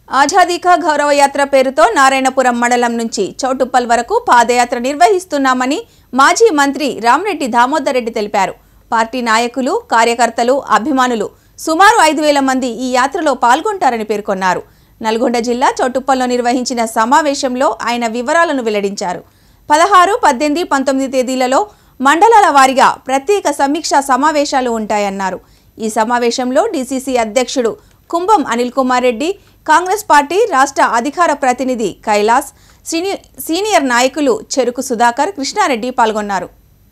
ఆజాదీ కా గౌరవ యాత్ర పేరుతో నారాయణపురం మండలం నుంచి చౌటుప్పల్ వరకు పాదయాత్ర నిర్వహిస్తున్నామని మాజీ మంత్రి రామరెడ్డి దామోదర్ రెడ్డి తెలిపారు. పార్టీ నాయకులు, కార్యకర్తలు, అభిమానులు సుమారు 5,000 మంది ఈ యాత్రలో పాల్గొంటారని పేర్కొన్నారు. నల్గొండ జిల్లా చౌటుప్పల్లో నిర్వహించిన సమావేశంలో ఆయన వివరాలను వెల్లడించారు. 16, 18, 19 తేదీలలో మండలాల వారీగా ప్రత్యేక సమీక్షా సమావేశాలు ఉంటాయన్నారు. ఈ సమావేశంలో డీసీసీ అధ్యక్షుడు కుంభం అనిల్ కుమార్ రెడ్డి, కాంగ్రెస్ పార్టీ రాష్ట్ర అధికార ప్రతినిధి కైలాస్, సీనియర్ నాయకులు చెరుకు సుధాకర్, కృష్ణారెడ్డి పాల్గొన్నారు.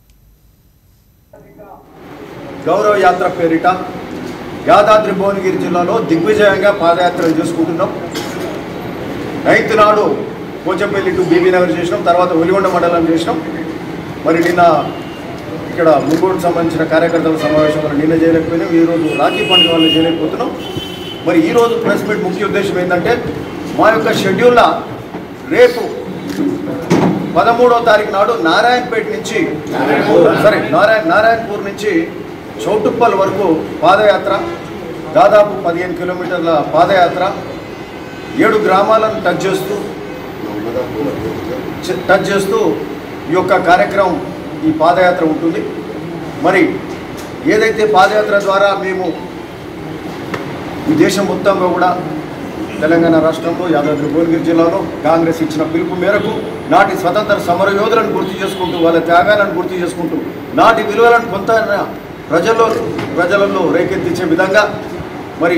గౌరవ యాత్ర పేరిట యాదాద్రి భువనగిరి జిల్లాలో దిగ్విజయంగా పాదయాత్రలు చేసుకుంటున్నాం. 9th నాడు పోచంపల్లి టు బీబీ నగర్ చేసినాం, తర్వాత ఒలిగొండ మండలం చేసినాం. మరి నిన్న ఇక్కడ మున్గోడుకు సంబంధించిన కార్యకర్తల సమావేశంలో నిన్న చేయలేకపోయినాం. ఈరోజు రాఖీ పండుగ వల్ల చేయలేకపోతున్నాం. మరి ఈరోజు ప్రెస్ మీట్ ముఖ్య ఉద్దేశం ఏంటంటే మా యొక్క షెడ్యూల్లో రేపు 13వ తారీఖు నాడు నారాయణపూర్ నుంచి చౌటుప్పల్ వరకు పాదయాత్ర, దాదాపు 15 కిలోమీటర్ల పాదయాత్ర, 7 గ్రామాలను టచ్ చేస్తూ ఈ యొక్క కార్యక్రమం, ఈ పాదయాత్ర ఉంటుంది. మరి ఏదైతే పాదయాత్ర ద్వారా మేము ఈ దేశం మొత్తంలో కూడా తెలంగాణ రాష్ట్రంలో యాదాద్రి భువనగిరి జిల్లాలో కాంగ్రెస్ ఇచ్చిన పిలుపు మేరకు నాటి స్వతంత్ర సమరయోధులను గుర్తు చేసుకుంటూ, వాళ్ళ త్యాగాలను గుర్తు చేసుకుంటూ, నాటి విలువలను కొంత ప్రజలలో రేకెత్తించే విధంగా, మరి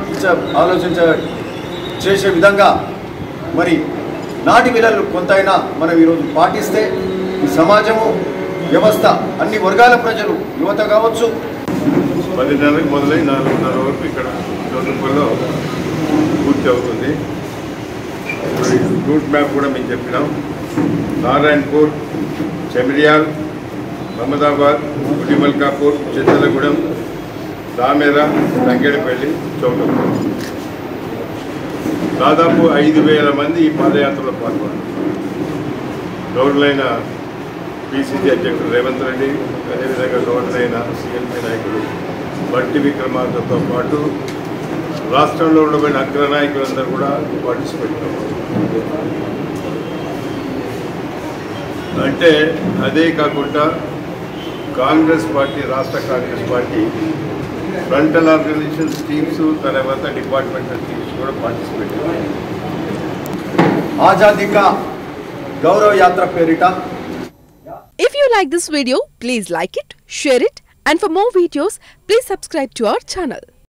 చేసే విధంగా, మరి నాటి విలువలు కొంతైనా మనం ఈరోజు పాటిస్తే ఈ సమాజము, వ్యవస్థ, అన్ని వర్గాల ప్రజలు, యువత కావచ్చు, 10:30 మొదలై 4:30 వరకు ఇక్కడ చౌటుప్పల్లో పూర్తి అవుతుంది. రూట్ మ్యాప్ కూడా మేము చెప్పినాం. నారాయణపూర్, చెమిరియాల్, అహ్మదాబాద్, గుడిమల్కాపూర్, చెత్తలగూడెం, దామేరా, తంగేడిపల్లి, చౌటుప్పల్. దాదాపు 5,000 మంది ఈ పాదయాత్రలో పాల్గొన్నారు. గౌరవులైన పిసిసి అధ్యక్షుడు రేవంత్ రెడ్డి, అదేవిధంగా గౌరవులైన సిఎల్పి నాయకులు బట్టి విక్రమార్కతో పాటు రాష్ట్రంలో ఉండబడిన అగ్ర నాయకులందరూ కూడా పార్టిసిపేట్ అవ్వాలి. అంటే అదే కాకుండా కాంగ్రెస్ పార్టీ, రాష్ట్ర Congress party frontal organisations teams, తర్వాత డిపార్ట్మెంటల్ టీమ్స్ కూడా పార్టిసిపేట్ అవ్వాలి. ఆజాదీ కా గౌరవ యాత్ర పేరిట. If you like this video, please like it, share it, and for more videos, please subscribe to our channel.